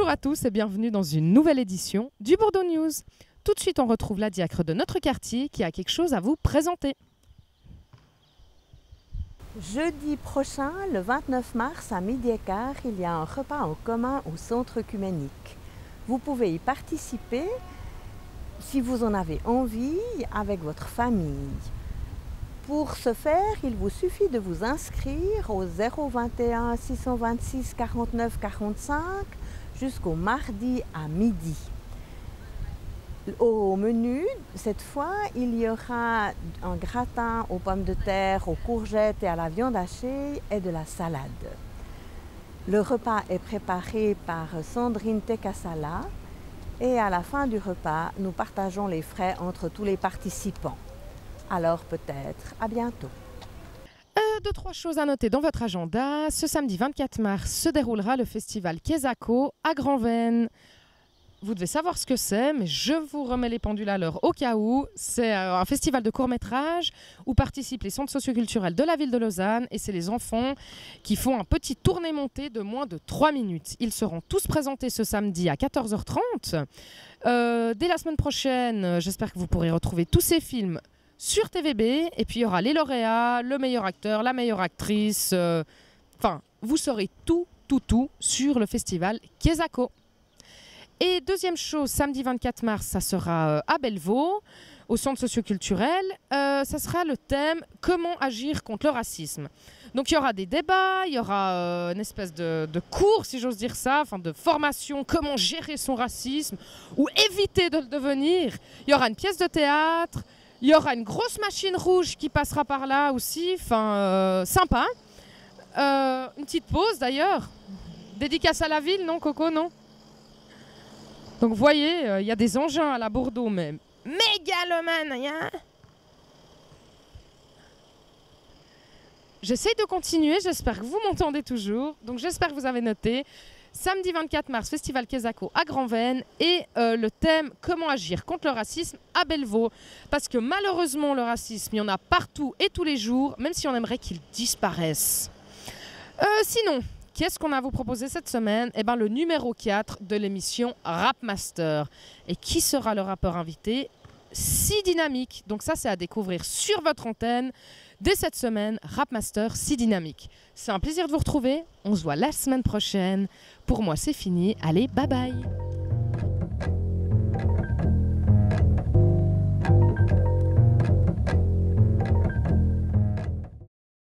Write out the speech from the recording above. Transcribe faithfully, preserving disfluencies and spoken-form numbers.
Bonjour à tous et bienvenue dans une nouvelle édition du Bordeaux News. Tout de suite, on retrouve la diacre de notre quartier qui a quelque chose à vous présenter. Jeudi prochain, le vingt-neuf mars, à midi et quart, il y a un repas en commun au Centre œcuménique. Vous pouvez y participer si vous en avez envie avec votre famille. Pour ce faire, il vous suffit de vous inscrire au zéro vingt et un six cent vingt-six quarante-neuf quarante-cinq jusqu'au mardi à midi. Au menu, cette fois, il y aura un gratin aux pommes de terre, aux courgettes et à la viande hachée et de la salade. Le repas est préparé par Sandrine Tekassala et à la fin du repas, nous partageons les frais entre tous les participants. Alors peut-être à bientôt. Euh, deux, trois choses à noter dans votre agenda. Ce samedi vingt-quatre mars se déroulera le festival Kezako à Grand-Venne. Vous devez savoir ce que c'est, mais je vous remets les pendules à l'heure au cas où. C'est un festival de court-métrage où participent les centres socioculturels de la ville de Lausanne et c'est les enfants qui font un petit tourné-monté de moins de trois minutes. Ils seront tous présentés ce samedi à quatorze heures trente. Euh, dès la semaine prochaine, j'espère que vous pourrez retrouver tous ces films sur T V B, et puis il y aura les lauréats, le meilleur acteur, la meilleure actrice, euh, enfin, vous saurez tout, tout, tout sur le festival Kezako. Et deuxième chose, samedi vingt-quatre mars, ça sera euh, à Bellevaux, au centre socioculturel, euh, ça sera le thème « Comment agir contre le racisme ». Donc il y aura des débats, il y aura euh, une espèce de, de cours, si j'ose dire ça, enfin de formation, comment gérer son racisme, ou éviter de le devenir. Il y aura une pièce de théâtre. Il y aura une grosse machine rouge qui passera par là aussi, enfin euh, sympa. Euh, une petite pause d'ailleurs. Dédicace à la ville, non Coco, non? Donc vous voyez, il euh, y a des engins à la Bordeaux, mais mégalomane, hein. J'essaye de continuer, j'espère que vous m'entendez toujours. Donc j'espère que vous avez noté. Samedi vingt-quatre mars, festival Kezako à Grand-Venne et euh, le thème « Comment agir contre le racisme » à Bellevaux. Parce que malheureusement, le racisme, il y en a partout et tous les jours, même si on aimerait qu'il disparaisse. Euh, sinon, qu'est-ce qu'on a à vous proposer cette semaine? Eh bien, le numéro quatre de l'émission Rap Master. Et qui sera le rappeur invité? Si Dynamique. Donc ça, c'est à découvrir sur votre antenne. Dès cette semaine, Rap Master Si Dynamique. C'est un plaisir de vous retrouver. On se voit la semaine prochaine. Pour moi, c'est fini. Allez, bye bye.